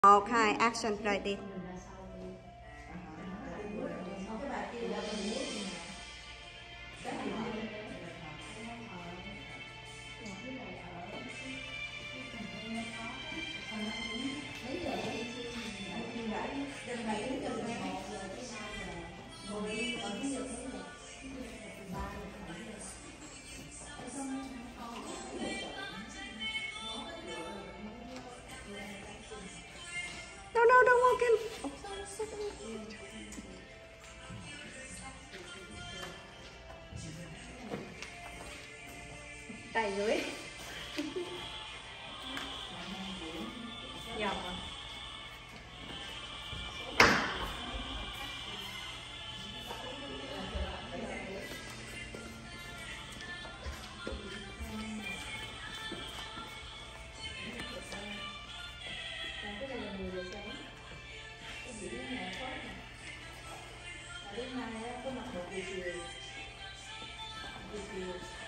1, 2, action rồi đi. No, don't walk in. Tay dưới. Dòng à. Đến mai có mặc một buổi chiều